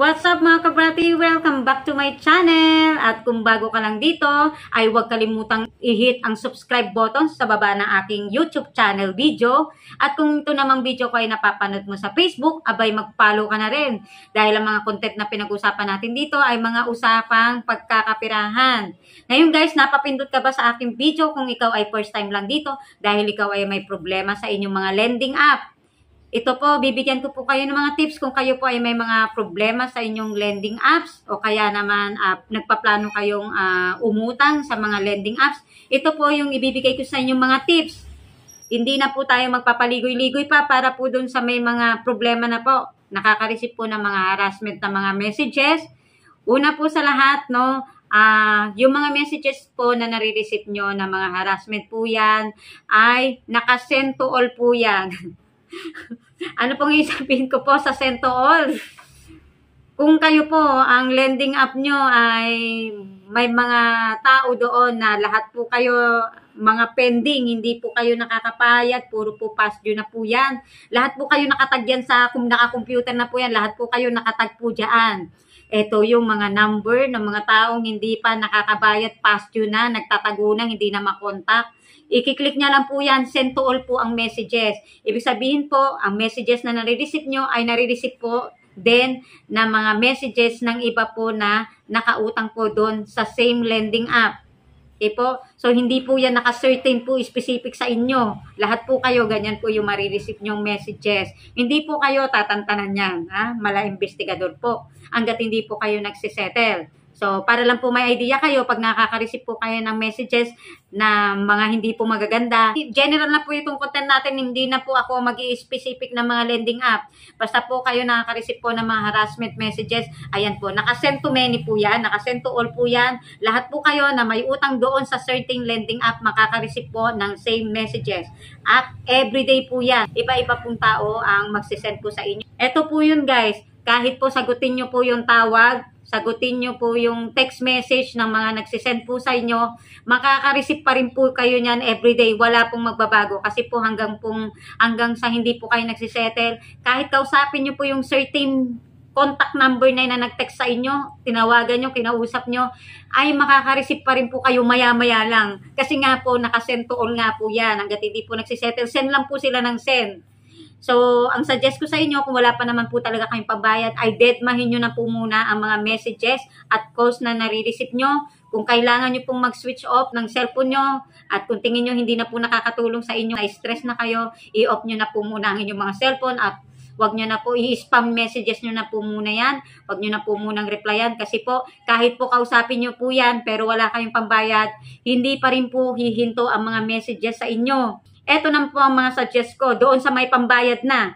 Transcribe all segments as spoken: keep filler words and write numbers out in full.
What's up mga kabrati? Welcome back to my channel. At kung bago ka lang dito, ay huwag kalimutang i-hit ang subscribe button sa baba ng aking YouTube channel video. At kung ito namang video ko ay napapanood mo sa Facebook, abay mag-follow ka na rin. Dahil ang mga content na pinag-usapan natin dito ay mga usapang pagkakapirahan. Ngayon guys, napapindot ka ba sa aking video kung ikaw ay first time lang dito dahil ikaw ay may problema sa inyong mga lending app? Ito po, bibigyan ko po kayo ng mga tips kung kayo po ay may mga problema sa inyong lending apps o kaya naman uh, nagpaplano kayong uh, umutang sa mga lending apps. Ito po yung ibibigay ko sa inyong mga tips. Hindi na po tayo magpapaligoy-ligoy pa para po dun sa may mga problema na po. Nakaka-receive po ng mga harassment na mga messages. Una po sa lahat, no, uh, yung mga messages po na nare-receive nyo na mga harassment po yan ay naka-send to all po yan. Ano pong isabihin ko po sa send to all? Kung kayo po, ang lending app nyo ay may mga tao doon na lahat po kayo mga pending, hindi po kayo nakakapayag, puro po past due na po yan. Lahat po kayo nakatagyan sa, kung naka-computer na po yan, lahat po kayo nakatag po dyan. Ito yung mga number ng mga taong hindi pa nakakabayad, past due na, nagtatago na, hindi na makontak. I-click niya lang po yan, send to all po ang messages. Ibig sabihin po, ang messages na nare-receive nyo ay nare-receive po din na mga messages ng iba po na nakautang po doon sa same lending app. Okay po? So, hindi po yan naka-certain po specific sa inyo. Lahat po kayo, ganyan po yung marireceive nyong messages. Hindi po kayo tatantanan yan. Ha? Mala investigador po. Hanggat hindi po kayo nagsisettle. So, para lang po may idea kayo, pag nakaka-receive po kayo ng messages na mga hindi po magaganda, general na po itong content natin, hindi na po ako mag-i-specific ng mga lending app. Basta po kayo nakaka-receive po ng mga harassment messages, ayan po, naka-send to many po yan, naka-send to all po yan. Lahat po kayo na may utang doon sa certain lending app, makaka-receive po ng same messages. At everyday po yan, iba-iba pong tao ang magsisend po sa inyo. Ito po yun guys, kahit po sagutin nyo po yung tawag, sagutin nyo po yung text message ng mga nagsisend po sa inyo, makaka-receive pa rin po kayo niyan everyday. Wala pong magbabago kasi po hanggang, pong, hanggang sa hindi po kayo nagsisettle, kahit kausapin nyo po yung certain contact number na na nag-text sa inyo, tinawagan nyo, kinausap nyo, ay makaka-receive pa rin po kayo maya-maya lang. Kasi nga po, nakasend to all nga po yan. Hanggat hindi po nagsisettle, send lang po sila ng send. So, ang suggest ko sa inyo, kung wala pa naman po talaga kayong pambayad, ay deadmahin nyo na po muna ang mga messages at calls na nare-receive nyo. Kung kailangan nyo pong mag-switch off ng cellphone nyo at kung tingin nyo hindi na po nakakatulong sa inyo, ay stress na kayo, i-off nyo na po muna ang inyong mga cellphone at wag nyo na po, i-spam messages nyo na po muna yan. Wag nyo na po munang replyan kasi po, kahit po kausapin nyo po yan, pero wala kayong pambayad, hindi pa rin po hihinto ang mga messages sa inyo. Ito na po ang mga suggest ko doon sa may pambayad na.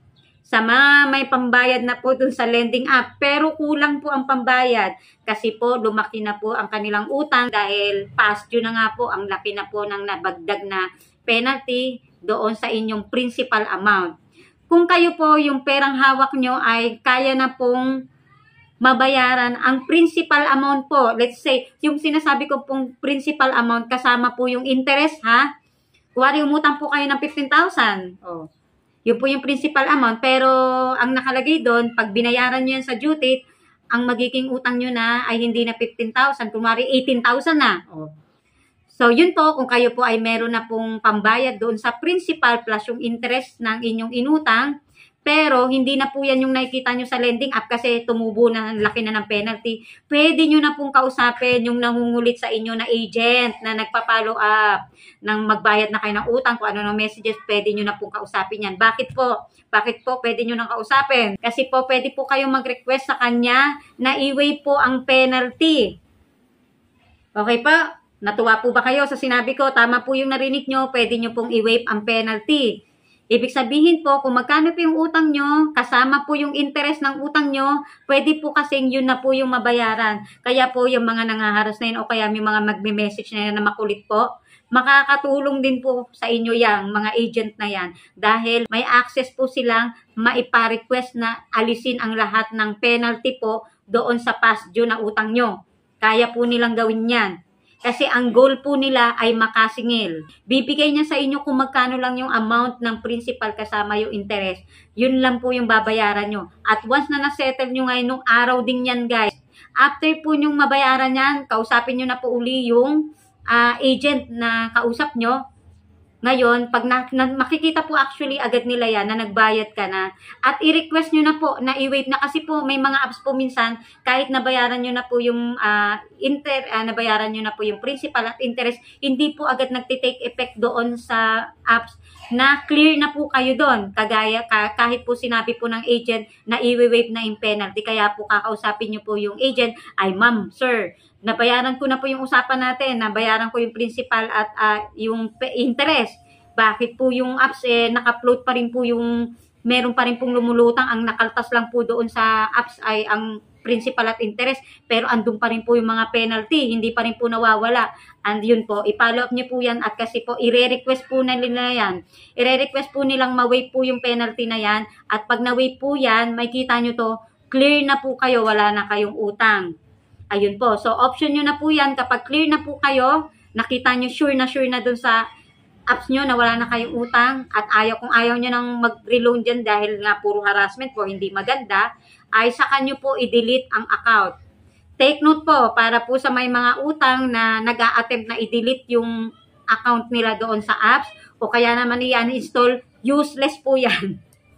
Sa mga may pambayad na po doon sa lending app. Pero kulang po ang pambayad. Kasi po lumaki na po ang kanilang utang dahil past due na nga po ang laki na po ng nabagdag na penalty doon sa inyong principal amount. Kung kayo po yung perang hawak nyo ay kaya na pong mabayaran ang principal amount po. Let's say, yung sinasabi ko pong principal amount kasama po yung interest ha. Kuwari, umutang po kayo ng fifteen thousand. Oh. Yun po yung principal amount. Pero, ang nakalagay doon, pag binayaran nyo yan sa due date, ang magiging utang nyo na ay hindi na fifteen thousand. Kuwari, eighteen thousand na. Oh. So, yun po, kung kayo po ay meron na pong pambayad doon sa principal plus yung interest ng inyong inutang, pero hindi na po yan yung nakikita nyo sa lending app kasi tumubo na, laki na ng penalty. Pwede nyo na pong kausapin yung nangungulit sa inyo na agent na nagpa-follow up nang magbayad na kayo ng utang, kung ano ng messages, pwede nyo na pong kausapin yan. Bakit po? Bakit po pwede nyo nang kausapin? Kasi po pwede po kayong mag-request sa kanya na i-waive po ang penalty. Okay pa? Natuwa po ba kayo sa sinabi ko? Tama po yung narinig nyo, pwede nyo pong i-waive ang penalty. Ibig sabihin po, kung magkano po yung utang nyo, kasama po yung interest ng utang nyo, pwede po kasing yun na po yung mabayaran. Kaya po yung mga nangaharas na yun o kaya may mga magme-message na yan na makulit po, makakatulong din po sa inyo yang mga agent na yan. Dahil may access po silang maipa-request na alisin ang lahat ng penalty po doon sa past due na utang nyo. Kaya po nilang gawin yan. Kasi ang goal po nila ay makasingil. Bibigay niya sa inyo kung magkano lang yung amount ng principal kasama yung interest. Yun lang po yung babayaran nyo. At once na nasettle nyo ngayon, nung araw din yan guys. After po nyong mabayaran yan, kausapin nyo na po uli yung uh, agent na kausap nyo. Ngayon, pag na, na, makikita po actually agad nila yan na nagbayad ka na. At i-request nyo na po na i-waive na kasi po may mga apps po minsan kahit nabayaran nyo na po yung uh, inter, uh, nabayaran nyo na po yung principal at interest, hindi po agad nagtitake effect doon sa apps na clear na po kayo doon. Kagaya ka, kahit po sinabi po ng agent na i-waive na yung penalty. Kaya po kakausapin nyo po yung agent, ay ma'am, sir, nabayaran ko na po yung usapan natin, nabayaran ko yung principal at uh, yung interest. Bakit po yung apps eh, naka-float pa rin po yung, meron pa rin pong lumulutang, ang nakaltas lang po doon sa apps ay ang principal at interest, pero andun pa rin po yung mga penalty, hindi pa rin po nawawala. And yun po, i-follow up nyo po yan at kasi po, i-re-request po na nila yan. I-re-request po nilang ma-waive po yung penalty na yan at pag na-waive po yan, may kita nyo to, clear na po kayo, wala na kayong utang. Ayun po. So, option nyo na po yan. Kapag clear na po kayo, nakita nyo sure na sure na dun sa apps nyo na wala na kayong utang at ayaw kung ayaw nyo nang mag-reloan dyan dahil nga puro harassment po, hindi maganda, ay saka nyo po i-delete ang account. Take note po, para po sa may mga utang na nag-a-attempt na i-delete yung account nila doon sa apps o kaya naman i-uninstall, useless po yan.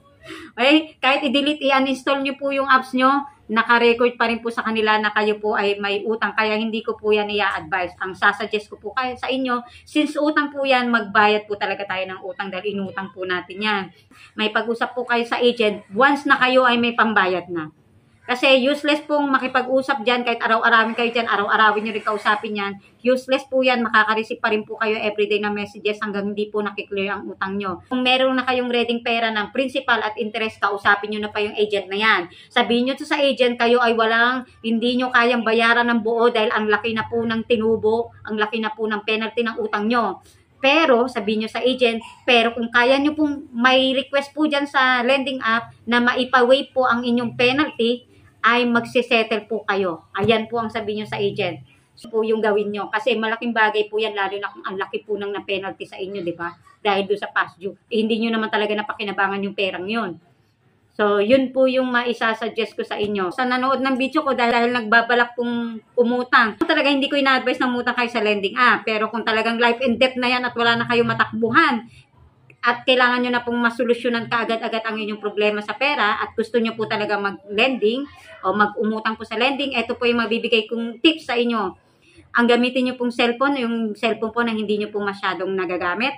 Okay? Kahit i-delete, i-uninstall nyo po yung apps nyo, naka-record pa rin po sa kanila na kayo po ay may utang. Kaya hindi ko po yan i-advise. Ang sasuggest ko po kayo sa inyo, since utang po yan, magbayad po talaga tayo ng utang dahil inutang po natin yan. May pag-usap po kayo sa agent once na kayo ay may pambayad na. Kasi useless pong makipag-usap dyan, kahit araw-arawin kayo dyan, araw-arawin nyo rin kausapin yan. Useless po yan, makaka-receive pa rin po kayo everyday na messages hanggang hindi po nakiklear ang utang nyo. Kung meron na kayong reading pera ng principal at interest, kausapin nyo na pa yung agent na yan. Sabihin nyo to sa agent, kayo ay walang, hindi nyo kayang bayaran ng buo dahil ang laki na po ng tinubo, ang laki na po ng penalty ng utang nyo. Pero, sabihin nyo sa agent, pero kung kaya nyo pong may request po dyan sa lending app na maipa-waive po ang inyong penalty, ay magsisettle po kayo. Ayan po ang sabihin nyo sa agent. So po yung gawin nyo. Kasi malaking bagay po yan, lalo na kung ang laki po ng na-penalty sa inyo, di ba? Dahil doon sa past due. Eh, hindi nyo naman talaga napakinabangan yung perang yun. So, yun po yung maisasuggest ko sa inyo. Sa nanood ng video ko, dahil, dahil nagbabalak pong umutang. Talaga hindi ko ina-advise na umutang kayo sa lending app. Pero kung talagang life and death na yan at wala na kayong matakbuhan, at kailangan nyo na pong masolusyonan kaagad-agad ang inyong problema sa pera at gusto nyo po talaga mag-lending o mag-umutang po sa lending, ito po yung mabibigay kong tips sa inyo. Ang gamitin nyo pong cellphone, yung cellphone po na hindi nyo po masyadong nagagamit.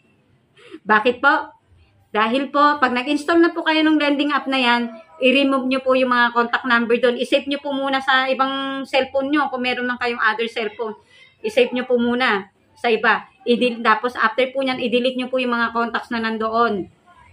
Bakit po? Dahil po, pag nag-install na po kayo ng lending app na yan, i-remove nyo po yung mga contact number doon. I-save nyo po muna sa ibang cellphone nyo kung meron lang kayong other cellphone. I-save nyo po muna sa iba. I-delete, tapos after po nyan, i-delete nyo po yung mga contacts na nandoon.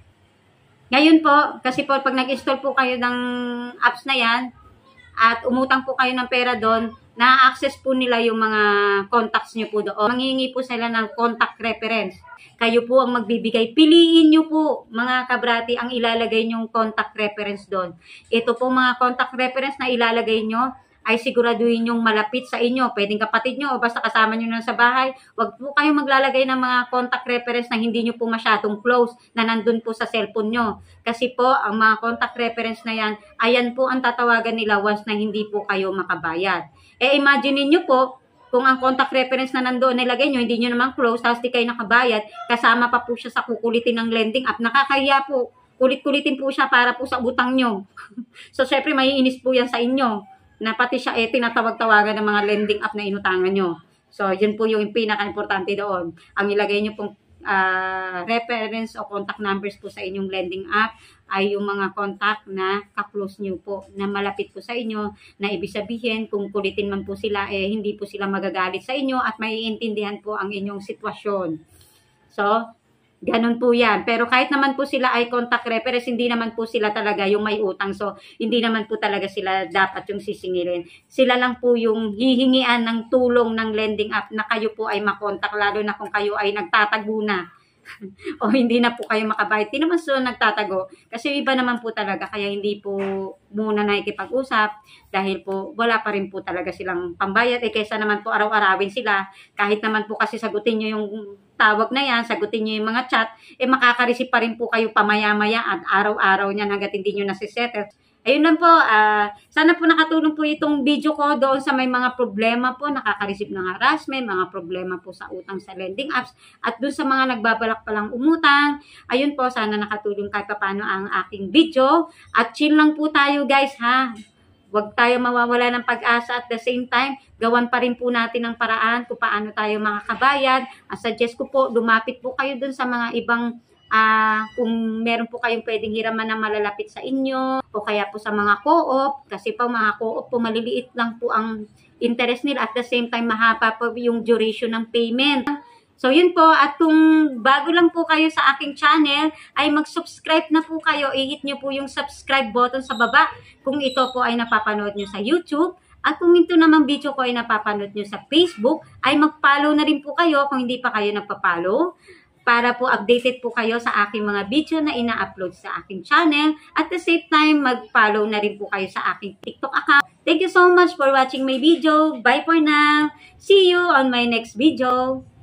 Ngayon po, kasi po pag nag-install po kayo ng apps na yan, at umutang po kayo ng pera doon, na-access po nila yung mga contacts nyo po doon. Manghihingi po sila ng contact reference. Kayo po ang magbibigay. Piliin nyo po, mga kabrati, ang ilalagay nyong contact reference doon. Ito po mga contact reference na ilalagay nyo, ay siguraduhin yung malapit sa inyo. Pwedeng kapatid nyo o basta kasama nyo na sa bahay. Huwag po kayong maglalagay ng mga contact reference na hindi nyo po masyadong close na nandun po sa cellphone nyo. Kasi po, ang mga contact reference na yan, ayan po ang tatawagan nila once na hindi po kayo makabayad. Eh, imagine nyo po, kung ang contact reference na nandoon nilagay nyo, hindi nyo naman close, tapos di kayo nakabayad, kasama pa po siya sa kukulitin ng lending app. Nakakahiya po. Kulit-kulitin po siya para po sa utang nyo. So, syempre, maiinis po yan sa inyo na pati siya eh tinatawag-tawagan ng mga lending app na inutangan nyo. So, yun po yung pinaka-importante doon. Ang ilagay nyo pong uh, reference o contact numbers po sa inyong lending app ay yung mga contact na ka-close nyo po, na malapit po sa inyo, na ibig sabihin kung kulitin man po sila, eh hindi po sila magagalit sa inyo at maiintindihan po ang inyong sitwasyon. So, ganun po yan. Pero kahit naman po sila ay contact reference, hindi naman po sila talaga yung may utang. So, hindi naman po talaga sila dapat yung sisingilin. Sila lang po yung hihingian ng tulong ng lending app na kayo po ay makontak, lalo na kung kayo ay nagtatago na. o hindi na po kayo makabayad. Hindi naman sila nagtatago. Kasi iba naman po talaga, kaya hindi po muna nakikipag-usap dahil po wala pa rin po talaga silang pambayad. Eh kaysa naman po araw-arawin sila, kahit naman po kasi sagutin nyo yung tawag na yan, sagutin nyo yung mga chat, eh makaka-receive pa rin po kayo pamaya-maya at araw-araw niyan hanggat hindi nyo nasisettle. Ayun lang po, uh, sana po nakatulong po itong video ko doon sa may mga problema po, nakaka-receive ng harassment, mga problema po sa utang sa lending apps, at doon sa mga nagbabalak palang umutang. Ayun po, sana nakatulong kahit paano ang aking video. At chill lang po tayo guys ha. Huwag tayo mawawala ng pag-asa, at the same time, gawan pa rin po natin ang paraan kung paano tayo makakabayad. At suggest ko po, lumapit po kayo doon sa mga ibang Uh, kung meron po kayong pwedeng hiraman na malalapit sa inyo o kaya po sa mga co-op, kasi po mga co-op po maliliit lang po ang interest nila, at the same time mahaba po yung duration ng payment. So yun po, at kung bago lang po kayo sa aking channel ay mag-subscribe na po kayo, i-hit nyo po yung subscribe button sa baba kung ito po ay napapanood nyo sa YouTube. At kung ito naman video ko ay napapanood nyo sa Facebook, ay mag-follow na rin po kayo kung hindi pa kayo nagpa-follow, para po updated po kayo sa aking mga video na ina-upload sa aking channel. At the same time, mag-follow na rin po kayo sa aking TikTok account. Thank you so much for watching my video. Bye for now. See you on my next video.